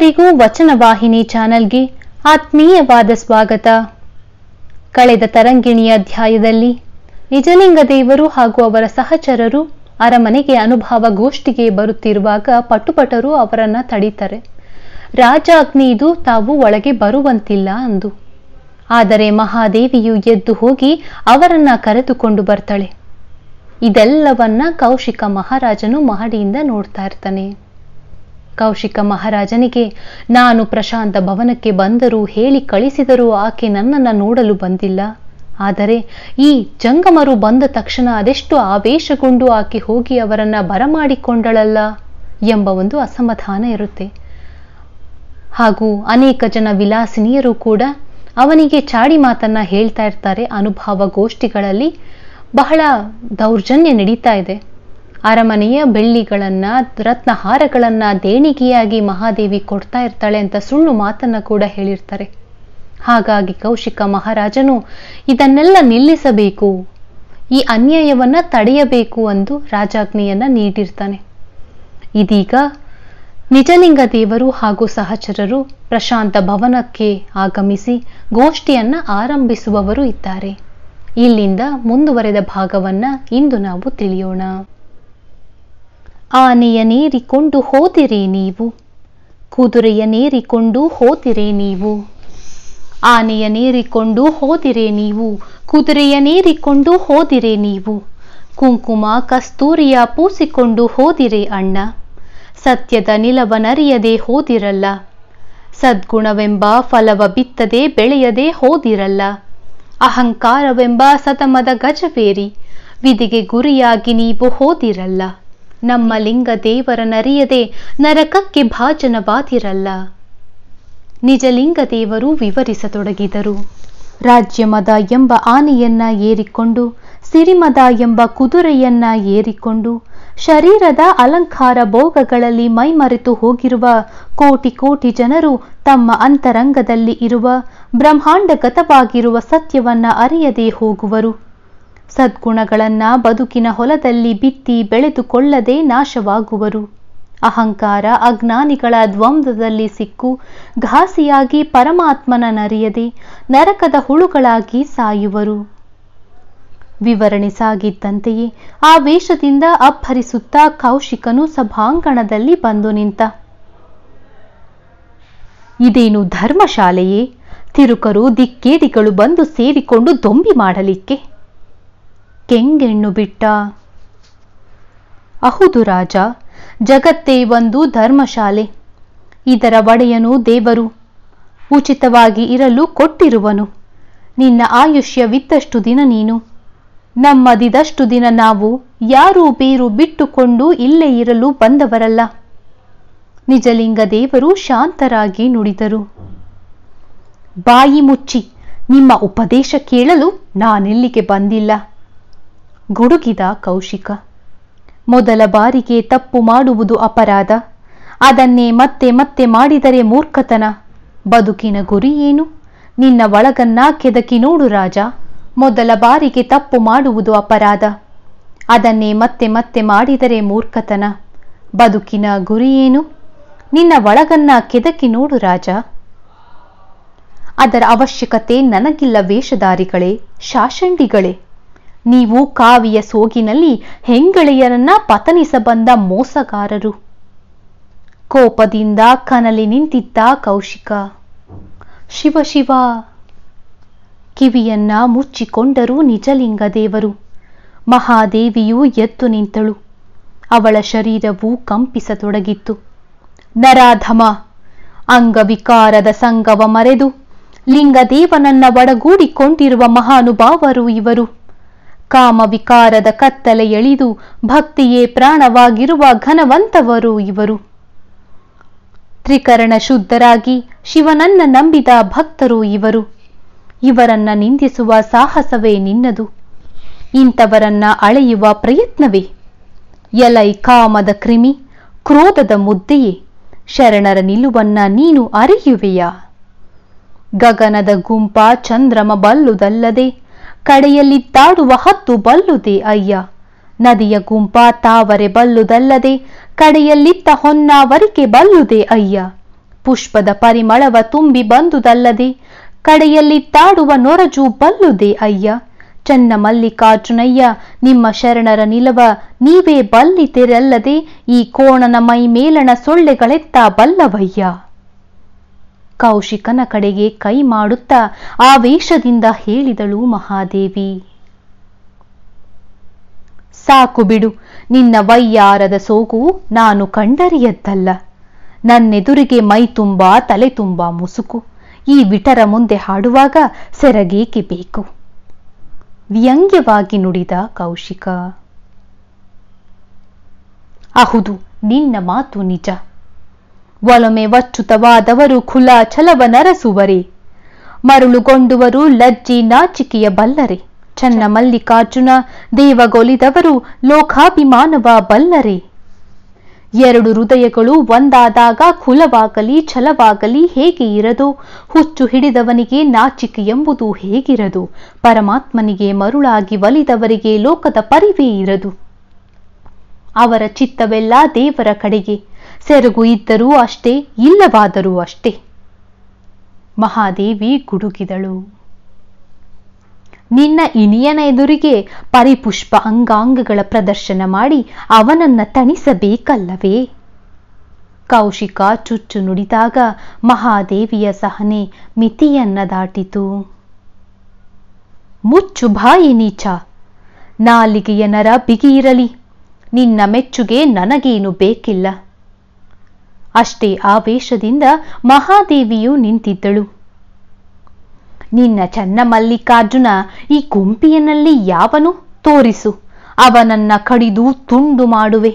ಎಲ್ಲರಿಗೂ ವಚನವಾಹಿನಿ ಚಾನೆಲ್ಗೆ ಆತ್ಮೀಯವಾದ ಸ್ವಾಗತ. ಕಳೆದ ತರಂಗಿಣಿಯ ಅಧ್ಯಾಯದಲ್ಲಿ ನಿಜಲಿಂಗದೇವರು ಹಾಗೂ ಅವರ ಸಹಚರರು ಅರಮನೆಗೆ ಅನುಭವ ಗೋಷ್ಠಿಗೆ ಬರುತ್ತಿರುವಾಗ ಪಟುಪಟರು ಅವರನ್ನ ತಡೀತಾರೆ. ರಾಜಾಜ್ಞೆಯಿದು, ತಾವು ಒಳಗೆ ಬರುವಂತಿಲ್ಲ ಅಂದು. ಆದರೆ ಮಹಾದೇವಿಯು ಎದ್ದು ಹೋಗಿ ಅವರನ್ನ ಕರೆದುಕೊಂಡು ಬರ್ತಾಳೆ. ಇದೆಲ್ಲವನ್ನ ಕೌಶಿಕ ಮಹಾರಾಜನು ಮಹಡಿಯಿಂದ ನೋಡ್ತಾ ಇರ್ತಾನೆ. ಕೌಶಿಕ ಮಹಾರಾಜನಿಗೆ, ನಾನು ಪ್ರಶಾಂತ ಭವನಕ್ಕೆ ಬಂದರೂ ಹೇಳಿ ಕಳಿಸಿದರೂ ಆಕೆ ನನ್ನನ್ನು ನೋಡಲು ಬಂದಿಲ್ಲ. ಆದರೆ ಈ ಜಂಗಮರು ಬಂದ ತಕ್ಷಣ ಅದೆಷ್ಟು ಆವೇಶಗೊಂಡು ಆಕೆ ಹೋಗಿ ಅವರನ್ನ ಬರಮಾಡಿಕೊಂಡಳಲ್ಲ ಎಂಬ ಒಂದು ಅಸಮಾಧಾನ ಇರುತ್ತೆ. ಹಾಗೂ ಅನೇಕ ಜನ ವಿಲಾಸಿನಿಯರು ಕೂಡ ಅವನಿಗೆ ಚಾಡಿ ಮಾತನ್ನ ಹೇಳ್ತಾ ಇರ್ತಾರೆ. ಅನುಭವ ಗೋಷ್ಠಿಗಳಲ್ಲಿ ಬಹಳ ದೌರ್ಜನ್ಯ ನಡೀತಾ ಇದೆ. ಅರಮನೆಯ ಬೆಳ್ಳಿಗಳನ್ನ, ರತ್ನಹಾರಗಳನ್ನ ದೇಣಿಗೆಯಾಗಿ ಮಹಾದೇವಿ ಕೊಡ್ತಾ ಇರ್ತಾಳೆ ಅಂತ ಸುಳ್ಳು ಮಾತನ್ನ ಕೂಡ ಹೇಳಿರ್ತಾರೆ. ಹಾಗಾಗಿ ಕೌಶಿಕ ಮಹಾರಾಜನು ಇದನ್ನೆಲ್ಲ ನಿಲ್ಲಿಸಬೇಕು, ಈ ಅನ್ಯಾಯವನ್ನ ತಡೆಯಬೇಕು ಎಂದು ರಾಜಾಜ್ಞೆಯನ್ನ ನೀಡಿರ್ತಾನೆ. ಇದೀಗ ನಿಜಲಿಂಗದೇವರು ಹಾಗೂ ಸಹಚರರು ಪ್ರಶಾಂತ ಭವನಕ್ಕೆ ಆಗಮಿಸಿ ಗೋಷ್ಠಿಯನ್ನ ಆರಂಭಿಸುವವರು ಇದ್ದಾರೆ. ಇಲ್ಲಿಂದ ಮುಂದುವರೆದ ಭಾಗವನ್ನ ಇಂದು ನಾವು ತಿಳಿಯೋಣ. ಆನೆಯನೇರಿಕೊಂಡು ಹೋದಿರೇ ನೀವು, ಕುದುರೆಯನೇರಿಕೊಂಡು ಹೋದಿರೇ ನೀವು. ಆನೆಯನೇರಿಕೊಂಡು ಹೋದಿರೇ ನೀವು, ಕುದುರೆಯನೇರಿಕೊಂಡು ಹೋದಿರೇ ನೀವು. ಕುಂಕುಮ ಕಸ್ತೂರಿಯ ಪೂಸಿಕೊಂಡು ಹೋದಿರೇ ಅಣ್ಣ. ಸತ್ಯದ ನಿಲವನರಿಯದೆ ಹೋದಿರಲ್ಲ. ಸದ್ಗುಣವೆಂಬ ಫಲವ ಬಿತ್ತದೆ ಬೆಳೆಯದೆ ಹೋದಿರಲ್ಲ. ಅಹಂಕಾರವೆಂಬ ಸತಮದ ಗಜವೇರಿ ವಿಧಿಗೆ ಗುರಿಯಾಗಿ ನೀವು ಹೋದಿರಲ್ಲ. ನಮ್ಮ ಲಿಂಗ ದೇವರನರಿಯದೆ ನರಕಕ್ಕೆ ಭಾಜನವಾದಿರಲ್ಲ. ನಿಜಲಿಂಗದೇವರು ವಿವರಿಸತೊಡಗಿದರು. ರಾಜ್ಯಮದ ಎಂಬ ಆನೆಯನ್ನ ಏರಿಕೊಂಡು, ಸಿರಿಮದ ಎಂಬ ಕುದುರೆಯನ್ನ ಏರಿಕೊಂಡು, ಶರೀರದ ಅಲಂಕಾರ ಭೋಗಗಳಲ್ಲಿ ಮೈಮರೆತು ಹೋಗಿರುವ ಕೋಟಿ ಕೋಟಿ ಜನರು ತಮ್ಮ ಅಂತರಂಗದಲ್ಲಿ ಇರುವ ಬ್ರಹ್ಮಾಂಡಗತವಾಗಿರುವ ಸತ್ಯವನ್ನ ಅರಿಯದೇ ಹೋಗುವರು. ಸದ್ಗುಣಗಳನ್ನ ಬದುಕಿನ ಹೊಲದಲ್ಲಿ ಬಿತ್ತಿ ಬೆಳೆದುಕೊಳ್ಳದೆ ನಾಶವಾಗುವರು. ಅಹಂಕಾರ ಅಜ್ಞಾನಿಗಳ ದ್ವಂದ್ವದಲ್ಲಿ ಸಿಕ್ಕು ಘಾಸಿಯಾಗಿ ಪರಮಾತ್ಮನರಿಯದೆ ನರಕದ ಹುಳುಗಳಾಗಿ ಸಾಯುವರು. ವಿವರಣೆ ಸಾಗಿದ್ದಂತೆಯೇ ಆ ವೇಷದಿಂದ ಅಬ್ಬರಿಸುತ್ತಾ ಕೌಶಿಕನು ಸಭಾಂಗಣದಲ್ಲಿ ಬಂದು ನಿಂತ. ಇದೇನು ಧರ್ಮಶಾಲೆಯೇ? ತಿರುಕರು ದಿಕ್ಕೇಡಿಗಳು ಬಂದು ಸೇರಿಕೊಂಡು ದೊಂಬಿ ಮಾಡಲಿಕ್ಕೆ? ಕೆಂಗೆಣ್ಣು ಬಿಟ್ಟ. ಅಹುದು ರಾಜ, ಜಗತ್ತೇ ಒಂದು ಧರ್ಮಶಾಲೆ. ಇದರ ಒಡೆಯನು ದೇವರು, ಉಚಿತವಾಗಿ ಇರಲು ಕೊಟ್ಟಿರುವನು. ನಿನ್ನ ಆಯುಷ್ಯವಿದ್ದಷ್ಟು ದಿನ ನೀನು, ನಮ್ಮದಿದಷ್ಟು ದಿನ ನಾವು. ಯಾರೂ ಬೇರು ಬಿಟ್ಟುಕೊಂಡು ಇಲ್ಲೇ ಇರಲು ಬಂದವರಲ್ಲ. ನಿಜಲಿಂಗದೇವರು ಶಾಂತರಾಗಿ ನುಡಿದರು. ಬಾಯಿ ಮುಚ್ಚಿ, ನಿಮ್ಮ ಉಪದೇಶ ಕೇಳಲು ನಾನೆಲ್ಲಿಗೆ ಬಂದಿಲ್ಲ. ಗುಡುಗಿದ ಕೌಶಿಕ. ಮೊದಲ ಬಾರಿಗೆ ತಪ್ಪು ಮಾಡುವುದು ಅಪರಾಧ. ಅದನ್ನೇ ಮತ್ತೆ ಮತ್ತೆ ಮಾಡಿದರೆ ಮೂರ್ಖತನ. ಬದುಕಿನ ಗುರಿ ಏನು? ನಿನ್ನ ಒಳಗನ್ನ ಕೆದಕಿ ನೋಡು ರಾಜ. ಮೊದಲ ಬಾರಿಗೆ ತಪ್ಪು ಮಾಡುವುದು ಅಪರಾಧ. ಅದನ್ನೇ ಮತ್ತೆ ಮತ್ತೆ ಮಾಡಿದರೆ ಮೂರ್ಖತನ. ಬದುಕಿನ ಗುರಿ ಏನು? ನಿನ್ನ ಒಳಗನ್ನ ಕೆದಕಿ ನೋಡು ರಾಜ. ಅದರ ಅವಶ್ಯಕತೆ ನನಗಿಲ್ಲ ವೇಷಧಾರಿಗಳೇ, ಶಾಷಂಡಿಗಳೇ. ನೀವು ಕಾವಿಯ ಸೋಗಿನಲ್ಲಿ ಹೆಂಗಳೆಯರನ್ನ ಪತನಿಸ ಬಂದ ಮೋಸಗಾರರು. ಕೋಪದಿಂದ ಕನಲಿ ನಿಂತಿದ್ದ ಕೌಶಿಕ. ಶಿವ ಶಿವ. ಕಿವಿಯನ್ನ ಮುಚ್ಚಿಕೊಂಡರು ನಿಜಲಿಂಗದೇವರು. ಮಹಾದೇವಿಯು ಎದ್ದು ನಿಂತಳು. ಅವಳ ಶರೀರವು ಕಂಪಿಸತೊಡಗಿತ್ತು. ನರಾಧಮ, ಅಂಗವಿಕಾರದ ಸಂಗವ ಮರೆದು ಲಿಂಗದೇವನನ್ನ ಒಡಗೂಡಿಕೊಂಡಿರುವ ಮಹಾನುಭಾವರು ಇವರು. ಕಾಮವಿಕಾರದ ಕತ್ತಲೆ ಎಳಿದು ಭಕ್ತಿಯೇ ಪ್ರಾಣವಾಗಿರುವ ಘನವಂತವರು ಇವರು. ತ್ರಿಕರಣ ಶುದ್ಧರಾಗಿ ಶಿವನನ್ನ ನಂಬಿದ ಭಕ್ತರು ಇವರು. ಇವರನ್ನ ನಿಂದಿಸುವ ಸಾಹಸವೇ ನಿನ್ನದು. ಇಂಥವರನ್ನ ಅಳೆಯುವ ಪ್ರಯತ್ನವೇ? ಎಲೈ ಕಾಮದ ಕ್ರಿಮಿ, ಕ್ರೋಧದ ಮುದ್ದೆಯೇ, ಶರಣರ ನಿಲುವನ್ನ ನೀನು ಅರಿಯುವೆಯಾ? ಗಗನದ ಗುಂಪ ಚಂದ್ರಮ ಬಲ್ಲುದಲ್ಲದೆ ಕಡೆಯಲ್ಲಿದ್ದಾಡುವ ಹತ್ತು ಬಲ್ಲುದೇ ಅಯ್ಯ. ನದಿಯ ಗುಂಪ ತಾವರೆ ಬಲ್ಲುದಲ್ಲದೆ ಕಡೆಯಲ್ಲಿತ್ತ ಹೊನ್ನಾವರಿಕೆ ಬಲ್ಲುದೇ ಅಯ್ಯ. ಪುಷ್ಪದ ಪರಿಮಳವ ತುಂಬಿ ಬಂದುದಲ್ಲದೆ ಕಡೆಯಲ್ಲಿ ತಾಡುವ ನೊರಜು ಬಲ್ಲುದೆ ಅಯ್ಯ. ಚನ್ನ ಮಲ್ಲಿಕಾರ್ಜುನಯ್ಯ ನಿಮ್ಮ ಶರಣರ ನಿಲವ ನೀವೇ ಬಲ್ಲಿತಿರಲ್ಲದೆ ಈ ಕೋಣನ ಮೈ ಮೇಲಣ ಸೊಳ್ಳೆಗಳೆತ್ತ ಬಲ್ಲವಯ್ಯ. ಕೌಶಿಕನ ಕಡೆಗೆ ಕೈ ಮಾಡುತ್ತಾ ಆವೇಶದಿಂದ ಹೇಳಿದಳು ಮಹಾದೇವಿ. ಸಾಕು ಬಿಡು, ನಿನ್ನ ವಯ್ಯಾರದ ಸೋಗು ನಾನು ಕಂಡರಿಯದ್ದಲ್ಲ. ನನ್ನೆದುರಿಗೆ ಮೈ ತುಂಬಾ ತಲೆ ತುಂಬಾ ಮುಸುಕು. ಈ ವಿಟರ ಮುಂದೆ ಹಾಡುವಾಗ ಸೆರಗೇಕೆ ಬೇಕು? ವ್ಯಂಗ್ಯವಾಗಿ ನುಡಿದ ಕೌಶಿಕ. ಅಹುದು, ನಿನ್ನ ಮಾತು ನಿಜ. ಒಲೊಮೆ ವಚ್ಚುತವಾದವರು ಖುಲ ಛಲವ ನರಸುವರೆ, ಮರುಳುಗೊಂಡುವರು ಲಜ್ಜಿ ನಾಚಿಕೆಯ ಬಲ್ಲರೆ. ಚನ್ನ ಮಲ್ಲಿಕಾರ್ಜುನ ದೇವಗೊಲಿದವರು ಲೋಕಾಭಿಮಾನವ ಬಲ್ಲರೆ. ಎರಡು ಹೃದಯಗಳು ಒಂದಾದಾಗ ಕುಲವಾಗಲಿ ಛಲವಾಗಲಿ ಹೇಗೆ ಇರದು? ಹುಚ್ಚು ಹಿಡಿದವನಿಗೆ ನಾಚಿಕೆ ಎಂಬುದು ಹೇಗಿರದು? ಪರಮಾತ್ಮನಿಗೆ ಮರುಳಾಗಿ ಒಲಿದವರಿಗೆ ಲೋಕದ ಪರಿವೇ ಇರದು. ಅವರ ಚಿತ್ತವೆಲ್ಲ ದೇವರ ಕಡೆಗೆ. ಸೆರಗು ಇದ್ದರೂ ಅಷ್ಟೇ, ಇಲ್ಲವಾದರೂ ಅಷ್ಟೇ. ಮಹಾದೇವಿ ಗುಡುಗಿದಳು. ನಿನ್ನ ಇನಿಯನ ಎದುರಿಗೆ ಪರಿಪುಷ್ಪ ಅಂಗಾಂಗಗಳ ಪ್ರದರ್ಶನ ಮಾಡಿ ಅವನನ್ನ ತಣಿಸಬೇಕಲ್ಲವೇ? ಕೌಶಿಕ ಚುಚ್ಚು ನುಡಿದಾಗ ಮಹಾದೇವಿಯ ಸಹನೆ ಮಿತಿಯನ್ನ ದಾಟಿತು. ಮುಚ್ಚು ಬಾಯಿ ನೀಚ, ನಾಲಿಗೆಯ ನರ ಬಿಗಿಯಿರಲಿ. ನಿನ್ನ ಮೆಚ್ಚುಗೆ ನನಗೇನು ಬೇಕಿಲ್ಲ. ಅಷ್ಟೇ ಆವೇಶದಿಂದ ಮಹಾದೇವಿಯು ನಿಂತಿದ್ದಳು. ನಿನ್ನ ಚನ್ನ ಮಲ್ಲಿಕಾರ್ಜುನ ಈ ಗುಂಪಿನಲ್ಲಿ ಯಾವನು? ತೋರಿಸು, ಅವನನ್ನ ಕಡಿದು ತುಂಡು ಮಾಡುವೆ.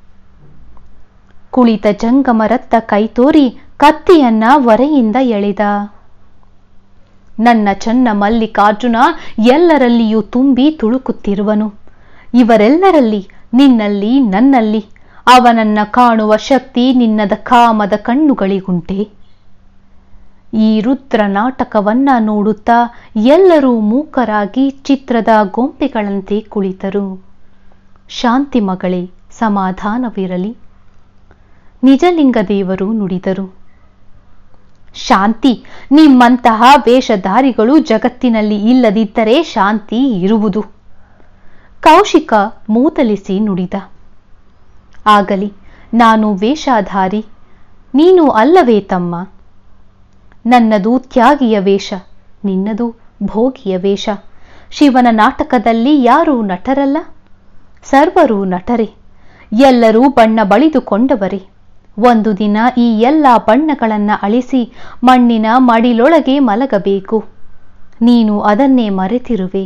ಕುಳಿತ ಜಂಗಮರತ್ತ ಕೈ ತೋರಿ ಕತ್ತಿಯನ್ನ ಒರೆಯಿಂದ ಎಳೆದ. ನನ್ನ ಚನ್ನ ಮಲ್ಲಿಕಾರ್ಜುನ ಎಲ್ಲರಲ್ಲಿಯೂ ತುಂಬಿ ತುಳುಕುತ್ತಿರುವನು. ಇವರೆಲ್ಲರಲ್ಲಿ, ನಿನ್ನಲ್ಲಿ, ನನ್ನಲ್ಲಿ. ಅವನನ್ನ ಕಾಣುವ ಶಕ್ತಿ ನಿನ್ನದ ಕಾಮದ ಕಣ್ಣುಗಳಿಗುಂಟೆ? ಈ ರುದ್ರ ನಾಟಕವನ್ನ ನೋಡುತ್ತಾ ಎಲ್ಲರೂ ಮೂಕರಾಗಿ ಚಿತ್ರದ ಗೊಂಬೆಗಳಂತೆ ಕುಳಿತರು. ಶಾಂತಿ ಮಗಳೇ, ಸಮಾಧಾನವಿರಲಿ, ನಿಜಲಿಂಗದೇವರು ನುಡಿದರು. ಶಾಂತಿ, ನಿಮ್ಮಂತಹ ವೇಷಧಾರಿಗಳು ಜಗತ್ತಿನಲ್ಲಿ ಇಲ್ಲದಿದ್ದರೆ ಶಾಂತಿ ಇರುವುದು. ಕೌಶಿಕ ಮೂತಲಿಸಿ ನುಡಿದ. ಆಗಲಿ, ನಾನು ವೇಷಧಾರಿ, ನೀನು ಅಲ್ಲವೇ ತಮ್ಮ? ನನ್ನದು ತ್ಯಾಗಿಯ ವೇಷ, ನಿನ್ನದು ಭೋಗಿಯ ವೇಷ. ಶಿವನ ನಾಟಕದಲ್ಲಿ ಯಾರೂ ನಟರಲ್ಲ, ಸರ್ವರೂ ನಟರೆ. ಎಲ್ಲರೂ ಬಣ್ಣ ಬಳಿದುಕೊಂಡವರೇ. ಒಂದು ದಿನ ಈ ಎಲ್ಲ ಬಣ್ಣಗಳನ್ನ ಅಳಿಸಿ ಮಣ್ಣಿನ ಮಡಿಲೊಳಗೆ ಮಲಗಬೇಕು. ನೀನು ಅದನ್ನೇ ಮರೆತಿರುವೆ.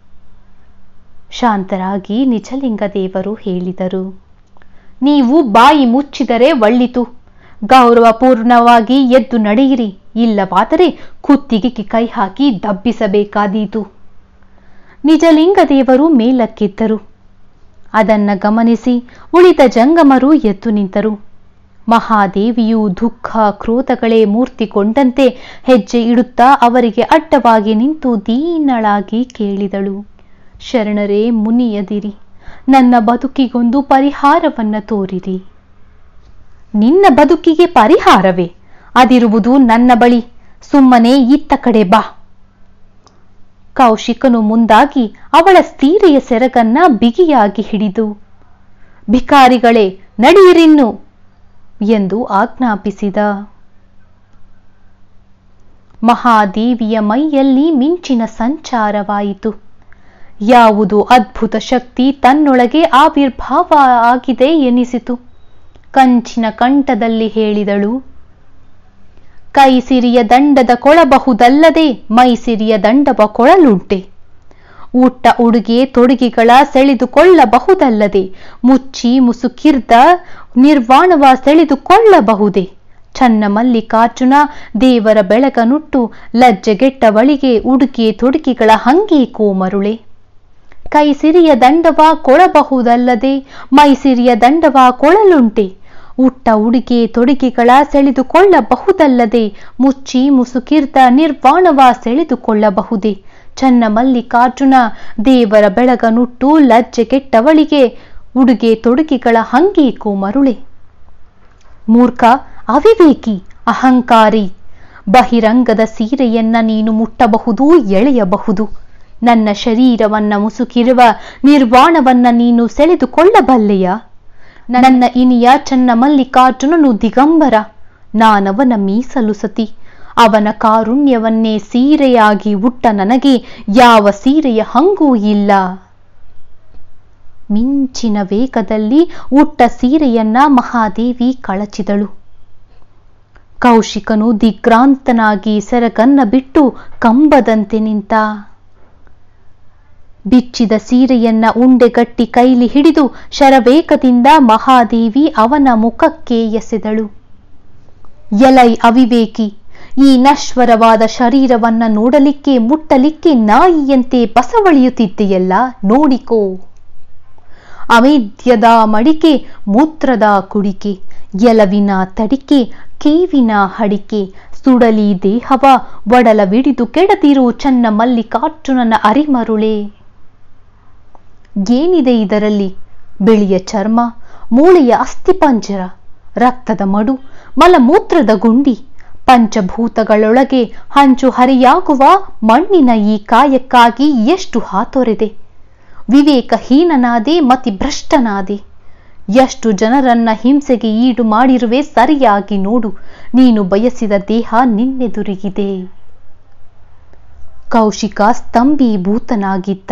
ಶಾಂತರಾಗಿ ನಿಜಲಿಂಗದೇವರು ಹೇಳಿದರು. ನೀವು ಬಾಯಿ ಮುಚ್ಚಿದರೆ ಒಳ್ಳಿತು. ಗೌರವಪೂರ್ಣವಾಗಿ ಎದ್ದು ನಡೆಯಿರಿ, ಇಲ್ಲವಾದರೆ ಕುತ್ತಿಗೆಗೆ ಕೈ ಹಾಕಿ ದಬ್ಬಿಸಬೇಕಾದೀತು. ನಿಜಲಿಂಗದೇವರು ಮೇಲಕ್ಕೆದ್ದರು. ಅದನ್ನ ಗಮನಿಸಿ ಉಳಿದ ಜಂಗಮರು ಎದ್ದು ನಿಂತರು. ಮಹಾದೇವಿಯು ದುಃಖ ಕ್ರೋಧಗಳೇ ಮೂರ್ತಿಗೊಂಡಂತೆ ಹೆಜ್ಜೆ ಇಡುತ್ತಾ ಅವರಿಗೆ ಅಡ್ಡವಾಗಿ ನಿಂತು ದೀನಳಾಗಿ ಕೇಳಿದಳು. ಶರಣರೇ, ಮುನಿಯದಿರಿ, ನನ್ನ ಬದುಕಿಗೊಂದು ಪರಿಹಾರವನ್ನ ತೋರಿರಿ. ನಿನ್ನ ಬದುಕಿಗೆ ಪರಿಹಾರವೇ? ಅದಿರುವುದು ನನ್ನ ಬಳಿ. ಸುಮ್ಮನೆ ಇತ್ತ ಕಡೆ ಬಾ. ಕೌಶಿಕನು ಮುಂದಾಗಿ ಅವಳ ಸ್ಥೀರೆಯ ಸೆರಗನ್ನ ಬಿಗಿಯಾಗಿ ಹಿಡಿದು, ಭಿಕಾರಿಗಳೇ, ನಡೆಯಿರಿನ್ನು ಎಂದು ಆಜ್ಞಾಪಿಸಿದ. ಮಹಾದೇವಿಯ ಮೈಯಲ್ಲಿ ಮಿಂಚಿನ ಸಂಚಾರವಾಯಿತು. ಯಾವುದು ಅದ್ಭುತ ಶಕ್ತಿ ತನ್ನೊಳಗೆ ಆವಿರ್ಭಾವ ಆಗಿದೆ ಎನಿಸಿತು. ಕಂಚಿನ ಕಂಠದಲ್ಲಿ ಹೇಳಿದಳು. ಕೈ ಸಿರಿಯ ದಂಡದ ಕೊಳಬಹುದಲ್ಲದೆ ಮೈ ಸಿರಿಯ ದಂಡವ ಕೊಳಲುಂಟೆ. ಉಟ್ಟ ಉಡುಗೆ ತೊಡುಗೆಗಳ ಸೆಳೆದುಕೊಳ್ಳಬಹುದಲ್ಲದೆ ಮುಚ್ಚಿ ಮುಸುಕಿರ್ದ ನಿರ್ವಾಣವ ಸೆಳೆದುಕೊಳ್ಳಬಹುದೇ? ಚನ್ನ ಮಲ್ಲಿಕಾರ್ಜುನ ದೇವರ ಬೆಳಗನುಟ್ಟು ಲಜ್ಜೆಗೆಟ್ಟವಳಿಗೆ ಉಡುಗೆ ತೊಡುಗೆಗಳ ಹಂಗೇಕೋ ಮರುಳೆ. ಕೈ ಸಿರಿಯ ದಂಡವ ಕೊಳಬಹುದಲ್ಲದೆ ಮೈ ಸಿರಿಯ ದಂಡವ ಕೊಳಲುಂಟೆ. ಉಟ್ಟ ಉಡುಗೆ ತೊಡುಗೆಗಳ ಸೆಳೆದುಕೊಳ್ಳಬಹುದಲ್ಲದೆ ಮುಚ್ಚಿ ಮುಸುಕಿರ್ದ ನಿರ್ವಾಣವ ಸೆಳೆದುಕೊಳ್ಳಬಹುದೇ? ಚನ್ನ ಮಲ್ಲಿಕಾರ್ಜುನ ದೇವರ ಬೆಳಗನುಟ್ಟು ಲಜ್ಜೆಗೆಟ್ಟವಳಿಗೆ ಉಡುಗೆ ತೊಡುಗೆಗಳ ಹಂಗೇಕೋ ಮರುಳೆ. ಮೂರ್ಖ, ಅವಿವೇಕಿ, ಅಹಂಕಾರಿ. ಬಹಿರಂಗದ ಸೀರೆಯನ್ನ ನೀನು ಮುಟ್ಟಬಹುದು, ಎಳೆಯಬಹುದು. ನನ್ನ ಶರೀರವನ್ನ ಮುಸುಕಿರುವ ನಿರ್ವಾಣವನ್ನ ನೀನು ಸೆಳೆದುಕೊಳ್ಳಬಲ್ಲೆಯ? ನನ್ನ ಇನಿಯ ಚನ್ನಮಲ್ಲಿಕಾರ್ಜುನನು ದಿಗಂಬರ. ನಾನವನ ಮೀಸಲು ಸತಿ. ಅವನ ಕಾರುಣ್ಯವನ್ನೇ ಸೀರೆಯಾಗಿ ಉಟ್ಟ ನನಗೆ ಯಾವ ಸೀರೆಯ ಹಂಗೂ ಇಲ್ಲ. ಮಿಂಚಿನ ವೇಗದಲ್ಲಿ ಉಟ್ಟ ಸೀರೆಯನ್ನ ಮಹಾದೇವಿ ಕಳಚಿದಳು. ಕೌಶಿಕನು ದಿಗ್ಭ್ರಾಂತನಾಗಿ ಸೆರಗನ್ನ ಬಿಟ್ಟು ಕಂಬದಂತೆ ನಿಂತ. ಬಿಚ್ಚಿದ ಸೀರೆಯನ್ನ ಉಂಡೆಗಟ್ಟಿ ಕೈಲಿ ಹಿಡಿದು ಶರವೇಗದಿಂದ ಮಹಾದೇವಿ ಅವನ ಮುಖಕ್ಕೆ ಎಸೆದಳು. ಎಲೈ ಅವಿವೇಕಿ, ಈ ನಶ್ವರವಾದ ಶರೀರವನ್ನ ನೋಡಲಿಕ್ಕೆ ಮುಟ್ಟಲಿಕ್ಕೆ ನಾಯಿಯಂತೆ ಬಸವಳಿಯುತ್ತಿದ್ದೆಯಲ್ಲ, ನೋಡಿಕೋ. ಅಮೇಧ್ಯದ ಮಡಿಕೆ, ಮೂತ್ರದ ಕುಡಿಕೆ, ಎಲವಿನ ತಡಿಕೆ, ಕೇವಿನ ಹಡಿಕೆ, ಸುಡಲಿ ದೇಹವ ಒಡಲವಿಡಿದು ಕೆಡದಿರು ಚನ್ನಮಲ್ಲಿಕಾರ್ಜುನನ ಅರಿಮರುಳೆ. ಏನಿದೆ ಇದರಲ್ಲಿ? ಬಿಳಿಯ ಚರ್ಮ, ಮೂಳೆಯ ಅಸ್ಥಿಪಂಜರ, ರಕ್ತದ ಮಡು, ಮಲಮೂತ್ರದ ಗುಂಡಿ, ಪಂಚಭೂತಗಳೊಳಗೆ ಹಂಚು ಹರಿಯಾಗುವ ಮಣ್ಣಿನ ಈ ಕಾಯಕ್ಕಾಗಿ ಎಷ್ಟು ಹಾತೊರೆದೆ. ವಿವೇಕಹೀನನಾದೆ, ಮತಿಭ್ರಷ್ಟನಾದೆ. ಎಷ್ಟು ಜನರನ್ನ ಹಿಂಸೆಗೆ ಈಡು ಮಾಡಿರುವೆ ಸರಿಯಾಗಿ ನೋಡು. ನೀನು ಬಯಸಿದ ದೇಹ ನಿನ್ನೆದುರಿಗಿದೆ. ಕೌಶಿಕ ಸ್ತಂಭೀಭೂತನಾಗಿದ್ದ.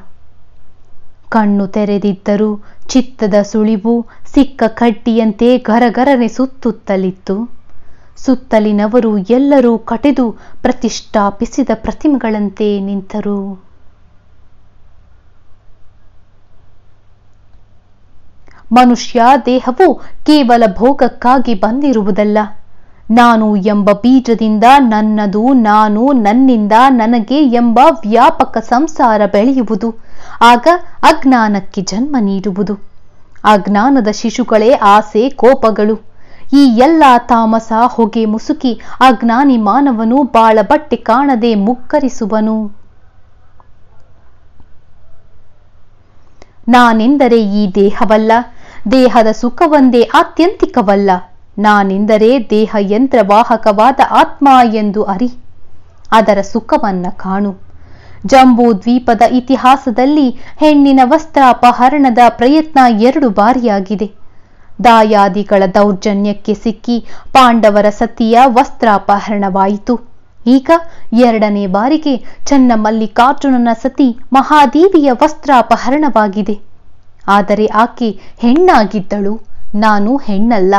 ಕಣ್ಣು ತೆರೆದಿದ್ದರೂ ಚಿತ್ತದ ಸುಳಿವು ಸಿಕ್ಕ ಕಡ್ಡಿಯಂತೆ ಗರಗರನೆ ಸುತ್ತುತ್ತಲಿತ್ತು. ಸುತ್ತಲಿನವರು ಎಲ್ಲರೂ ಕಟೆದು ಪ್ರತಿಷ್ಠಾಪಿಸಿದ ಪ್ರತಿಮೆಗಳಂತೆ ನಿಂತರು. ಮನುಷ್ಯ ದೇಹವು ಕೇವಲ ಭೋಗಕ್ಕಾಗಿ ಬಂದಿರುವುದಲ್ಲ. ನಾನು ಎಂಬ ಬೀಜದಿಂದ ನನ್ನದು, ನಾನು, ನನ್ನಿಂದ ನನಗೆ ಎಂಬ ವ್ಯಾಪಕ ಸಂಸಾರ ಬೆಳೆಯುವುದು. ಆಗ ಅಜ್ಞಾನಕ್ಕೆ ಜನ್ಮ ನೀಡುವುದು. ಅಜ್ಞಾನದ ಶಿಶುಗಳೇ ಆಸೆ, ಕೋಪಗಳು. ಈ ಎಲ್ಲ ತಾಮಸ ಹೊಗೆ ಮುಸುಕಿ ಅಜ್ಞಾನಿ ಮಾನವನು ಬಾಳ ಬಟ್ಟೆ ಕಾಣದೆ ಮುಗ್ಗರಿಸುವನು. ನಾನೆಂದರೆ ಈ ದೇಹವಲ್ಲ, ದೇಹದ ಸುಖವೊಂದೇ ಆತ್ಯಂತಿಕವಲ್ಲ. ನಾನೆಂದರೆ ದೇಹ ಯಂತ್ರವಾಹಕವಾದ ಆತ್ಮ ಎಂದು ಅರಿ. ಅದರ ಸುಖವನ್ನ ಕಾಣು. ಜಂಬೂ ದ್ವೀಪದ ಇತಿಹಾಸದಲ್ಲಿ ಹೆಣ್ಣಿನ ವಸ್ತ್ರಾಪಹರಣದ ಪ್ರಯತ್ನ 2 ಬಾರಿಯಾಗಿದೆ. ದಾಯಾದಿಗಳ ದೌರ್ಜನ್ಯಕ್ಕೆ ಸಿಕ್ಕಿ ಪಾಂಡವರ ಸತಿಯ ವಸ್ತ್ರಾಪಹರಣವಾಯಿತು. ಈಗ 2ನೇ ಬಾರಿಗೆ ಚನ್ನಮಲ್ಲಿಕಾರ್ಜುನನ ಸತಿ ಮಹಾದೇವಿಯ ವಸ್ತ್ರಾಪಹರಣವಾಗಿದೆ. ಆದರೆ ಆಕೆ ಹೆಣ್ಣಾಗಿದ್ದಳು, ನಾನು ಹೆಣ್ಣಲ್ಲ.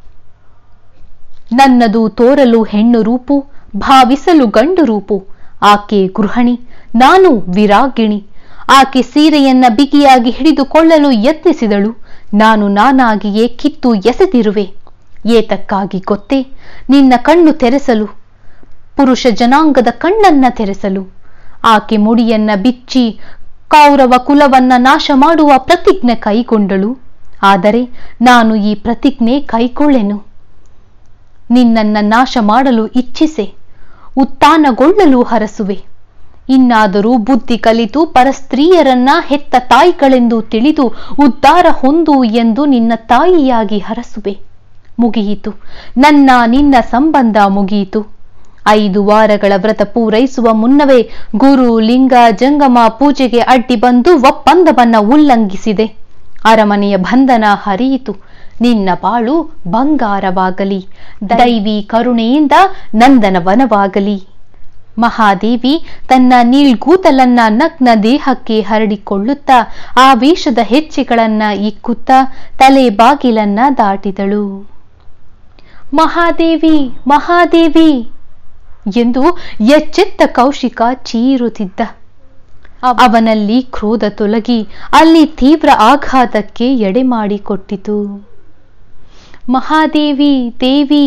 ನನ್ನದು ತೋರಲು ಹೆಣ್ಣು ರೂಪು, ಭಾವಿಸಲು ಗಂಡು ರೂಪು. ಆಕೆ ಗೃಹಿಣಿ, ನಾನು ವಿರಾಗಿಣಿ. ಆಕೆ ಸೀರೆಯನ್ನ ಬಿಗಿಯಾಗಿ ಹಿಡಿದುಕೊಳ್ಳಲು ಯತ್ನಿಸಿದಳು. ನಾನು ನಾನಾಗಿಯೇ ಕಿತ್ತು ಎಸೆದಿರುವೆ. ಏತಕ್ಕಾಗಿ ಗೊತ್ತೇ? ನಿನ್ನ ಕಣ್ಣು ತೆರೆಸಲು, ಪುರುಷ ಜನಾಂಗದ ಕಣ್ಣನ್ನ ತೆರೆಸಲು. ಆಕೆ ಮುಡಿಯನ್ನ ಬಿಚ್ಚಿ ಕೌರವ ಕುಲವನ್ನ ನಾಶ ಮಾಡುವ ಪ್ರತಿಜ್ಞೆ ಕೈಗೊಂಡಳು. ಆದರೆ ನಾನು ಈ ಪ್ರತಿಜ್ಞೆ ಕೈಗೊಳ್ಳೆನು. ನಿನ್ನನ್ನ ನಾಶ ಮಾಡಲು ಇಚ್ಛಿಸೆ, ಉತ್ಥಾನಗೊಳ್ಳಲು ಹರಸುವೆ. ಇನ್ನಾದರೂ ಬುದ್ಧಿ ಕಲಿತು ಪರಸ್ತ್ರೀಯರನ್ನ ಹೆತ್ತ ತಾಯಿಗಳೆಂದು ತಿಳಿದು ಉದ್ಧಾರ ಹೊಂದು ಎಂದು ನಿನ್ನ ತಾಯಿಯಾಗಿ ಹರಸುವೆ. ಮುಗಿಯಿತು, ನನ್ನ ನಿನ್ನ ಸಂಬಂಧ ಮುಗಿಯಿತು. 5 ವಾರಗಳ ವ್ರತ ಪೂರೈಸುವ ಮುನ್ನವೇ ಗುರು ಲಿಂಗ ಜಂಗಮ ಪೂಜೆಗೆ ಅಡ್ಡಿ ಬಂದು ಒಪ್ಪಂದವನ್ನ ಉಲ್ಲಂಘಿಸಿದೆ. ಅರಮನೆಯ ಬಂಧನ ಹರಿಯಿತು. ನಿನ್ನ ಬಾಳು ಬಂಗಾರವಾಗಲಿ. ದೈವಿ ಕರುಣೆಯಿಂದ ನಂದನವನವಾಗಲಿ. ಮಹಾದೇವಿ ತನ್ನ ನೀಳ್ಗೂದಲನ್ನ ನಗ್ನ ದೇಹಕ್ಕೆ ಹರಡಿಕೊಳ್ಳುತ್ತಾ ಆವೇಶದ ಹೆಜ್ಜೆಗಳನ್ನ ಇಕ್ಕುತ್ತಾ ತಲೆ ಬಾಗಿಲನ್ನ ದಾಟಿದಳು. ಮಹಾದೇವಿ, ಮಹಾದೇವಿ ಎಂದು ಎಚ್ಚೆತ್ತ ಕೌಶಿಕ ಚೀರುತ್ತಿದ್ದ. ಅವನಲ್ಲಿ ಕ್ರೋಧ ತೊಲಗಿ ಅಲ್ಲಿ ತೀವ್ರ ಆಘಾತಕ್ಕೆ ಎಡೆ ಮಾಡಿಕೊಟ್ಟಿತು. ಮಹಾದೇವಿ, ದೇವಿ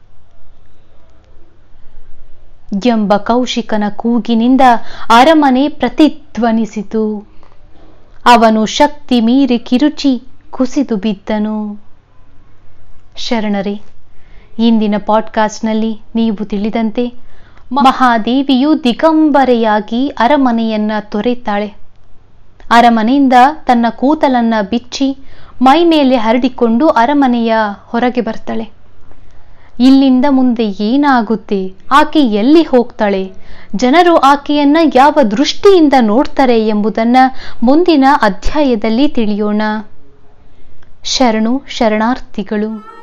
ಎಂಬ ಕೌಶಿಕನ ಕೂಗಿನಿಂದ ಅರಮನೆ ಪ್ರತಿಧ್ವನಿಸಿತು. ಅವನು ಶಕ್ತಿ ಮೀರಿ ಕಿರುಚಿ ಕುಸಿದು ಬಿದ್ದನು. ಶರಣರೇ, ಇಂದಿನ ಪಾಡ್ಕಾಸ್ಟ್ನಲ್ಲಿ ನೀವು ತಿಳಿದಂತೆ ಮಹಾದೇವಿಯು ದಿಗಂಬರೆಯಾಗಿ ಅರಮನೆಯನ್ನ ತೊರೆತಾಳೆ. ಅರಮನೆಯಿಂದ ತನ್ನ ಕೂದಲನ್ನ ಬಿಚ್ಚಿ ಮೈ ಮೇಲೆ ಹರಡಿಕೊಂಡು ಅರಮನೆಯ ಹೊರಗೆ ಬರ್ತಾಳೆ. ಇಲ್ಲಿಂದ ಮುಂದೆ ಏನಾಗುತ್ತೆ, ಆಕೆ ಎಲ್ಲಿ ಹೋಗ್ತಾಳೆ, ಜನರು ಆಕೆಯನ್ನ ಯಾವ ದೃಷ್ಟಿಯಿಂದ ನೋಡ್ತಾರೆ ಎಂಬುದನ್ನ ಮುಂದಿನ ಅಧ್ಯಾಯದಲ್ಲಿ ತಿಳಿಯೋಣ. ಶರಣು ಶರಣಾರ್ಥಿಗಳು.